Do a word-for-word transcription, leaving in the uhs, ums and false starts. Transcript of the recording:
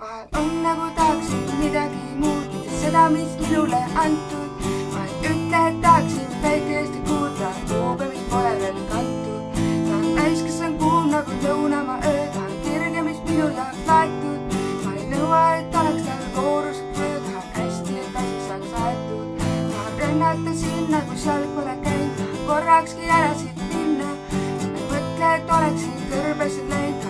vahel on nagu tahaksin midagi muud, mitte seda, mis minule antud. Ma ei ütle, et tahaksin väikesti kuulda, kuube, mis pole veel kantud. Tahan täis, kes on kuum nagu lõunamaa öö, tahan kirge, mis minu jaoks laetud. Ma ei nõua, et oleks tal koorus töö, tahan hästi, et asi saaks aetud. Tahan rennata sinna, kus jalg pole käinud, tahan korrakski ära siit minna. Ma ei mõtle, et oleksin kõrbesse läinud.